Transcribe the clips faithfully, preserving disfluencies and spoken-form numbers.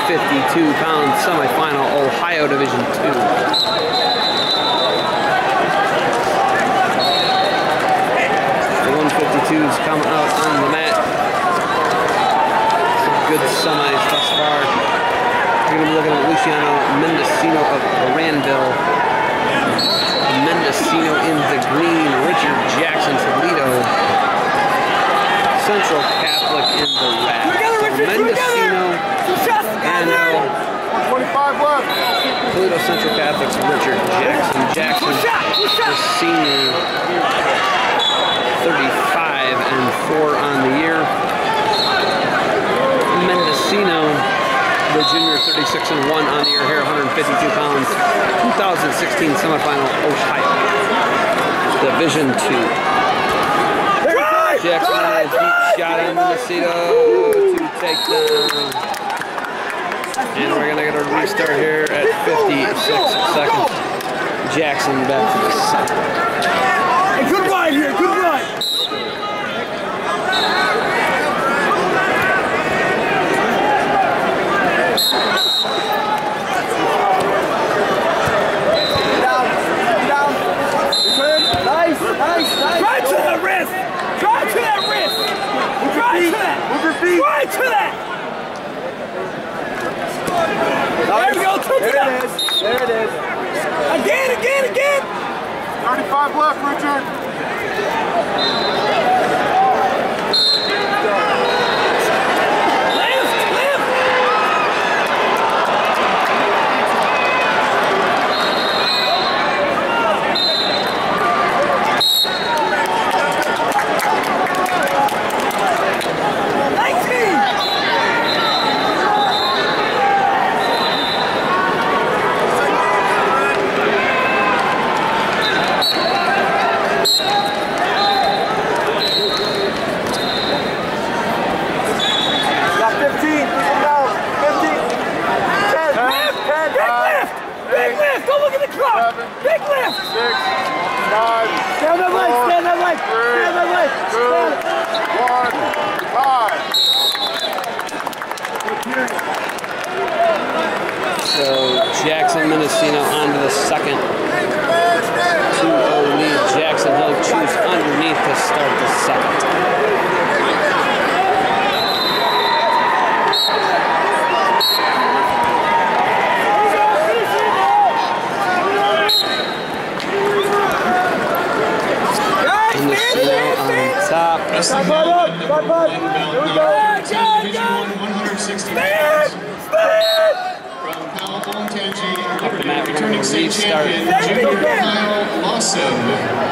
fifty-two pound semifinal, Ohio Division two. The one fifty-twos come out on the mat. Some good semis thus far. We're going to be looking at Luciano Mendocino of Randville. Mendocino in the green. Richard Jackson Toledo. Central Catholic in the red. So Mendocino and Toledo Central Catholic's Richard Jackson. Jackson, the senior, thirty-five and four on the year. Mendocino, the junior, thirty-six and one on the year here, one hundred fifty-two pounds. two thousand sixteen semifinal, Ohio Division two. Jackson had a deep shot on Mendocino to take down. And we're gonna get a restart here at fifty-six seconds. Jackson back to the side. Hey, good ride here, good ride. Nice, nice, nice. Try to the wrist. Try to that wrist. Try to that. Move your feet. Try to that. There we go. Took it up. There it is. Again, again, again. thirty-five left, Richard. Big lift! Six, five, stand that leg, stand that leg, three, stand that leg, two, one, five. So Jackson Mendocino onto the second. two oh lead. Jackson he'll choose underneath to start the second. Top. Stop, bud, up, stop, bud. Here we go. one hundred sixty pounds. From Powell Bontenji, returning state champion, Junior Kyle Lawson.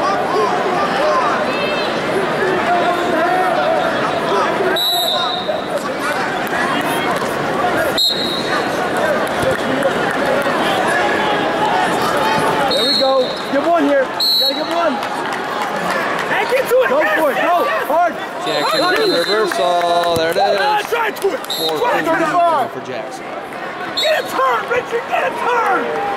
There we go. Give one here. You gotta give one. Get to it! Go for it! Go! Hard! Jackson with the reversal. There it is. Try to it! four fifty-five for Jackson. Get a turn, Richard! Get a turn!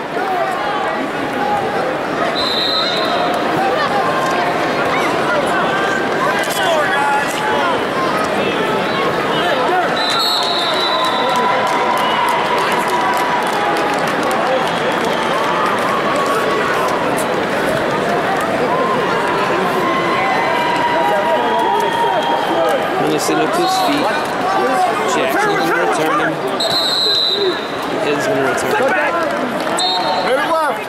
Mendocino to his feet. Jackson going to return him. He is going to return him. Hit it left.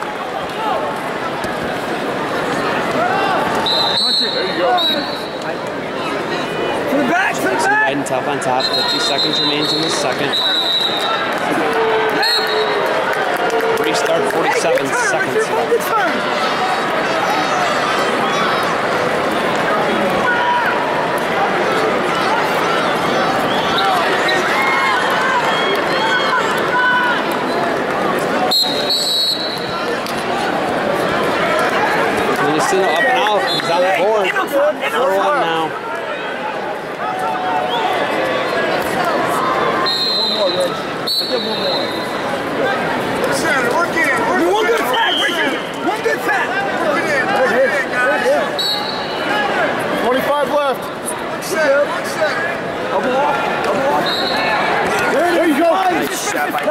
There you go. To the back, to the back. Biden top on top. fifty seconds remains in the second. Restart forty-seven seconds. Mendocino up and out. He's on the board. four one now. One more. Center, work in. One good tap, Richard. One good tap.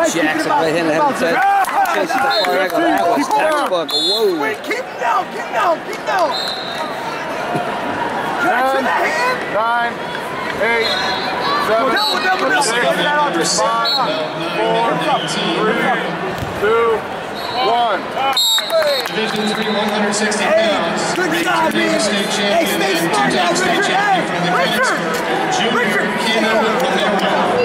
Jackson right in the head and said, chases the far angle. That was textbook. Whoa. Wait, keep it down, keep it down, keep it down. Try to the hand. Nine, eight, seven, Double, double, double. six, five, four, three, two, one. Division three, one hundred sixty pounds. Good job, man. State Hey, champion stay and smart now, two-time state Richard. champion Hey, from the Richard. Junior Richard. Keno Romero.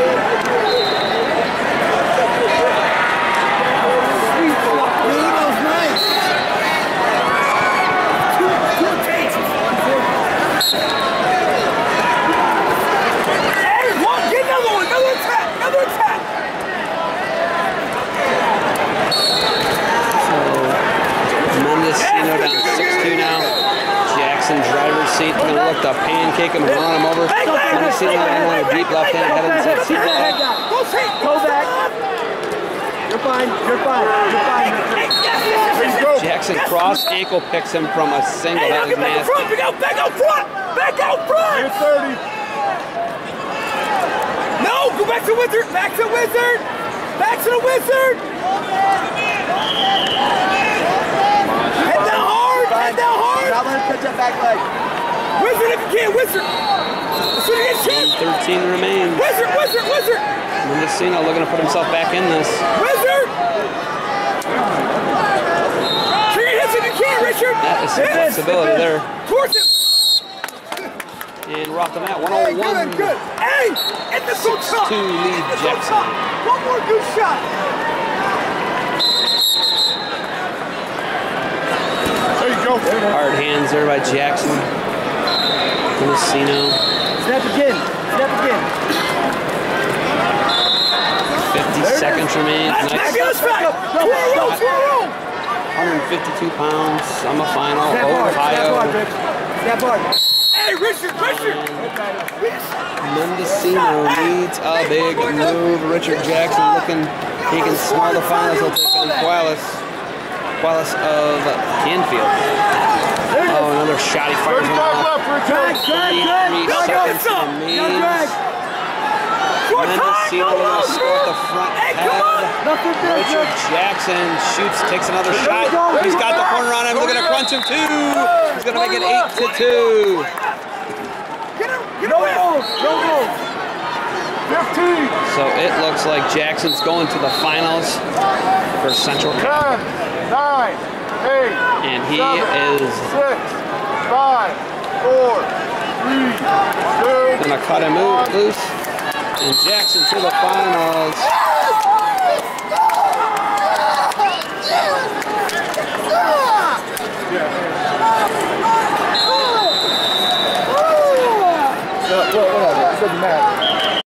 Mendocino down six two now. Jackson driver's seat, gonna look to pancake him and run him over. Mendocino in a deep left hand, head and set, seat back. Go back. You're fine. You're fine. You're fine. Jackson cross ankle picks him from a single. That was nasty. Back out, back out front. Back out front. You're thirty. No, go back to Wizard. Back to Wizard. Back to the Wizard. Head down hard. Head down hard. Now let him catch that back leg. Wizard if you can. Wizard. As soon as you get chance. thirteen remains. Wizard, Wizard, Wizard. Mendocino looking to put himself back in this. Wizard. Trigger hits if you can, Richard. That is some flexibility there. Towards him. And we're off the mat. one oh one. Hey, good, good. Hey, and the good shot. two lead And the good Jackson. shot. One more good shot. There you go. Hard hands there by Jackson. Mendocino. Snap again. Snap again. fifty seconds remain. Nice. Nice. Let's back. Twirl, twirl. one hundred fifty-two pounds. Semifinal. Snap hard. Snap hard, Ohio. Rich. Snap hard. Hey, Richard, Richard. Mendocino needs a big move. Richard Jackson looking, he can smell the finals. He'll take on Qualis. Qualis of Canfield. Oh, another shot. He fires him off. Drag, drag, drag. Three Go, go, seconds go. remains. Drag. Short time. Mendocino No, will no, score at the front Hey, come on. head. Nothing there, Richard Jackson shoots, takes another shot. He's got the corner on him. They're going to crunch him too. He's going to make it eight to two. Get him. Get him. No goals. No goals. fifteen. So it looks like Jackson's going to the finals for Central. ten, nine, eight, And he seven, is six, five, four, three, two, going to cut him loose. And Jackson to the finals.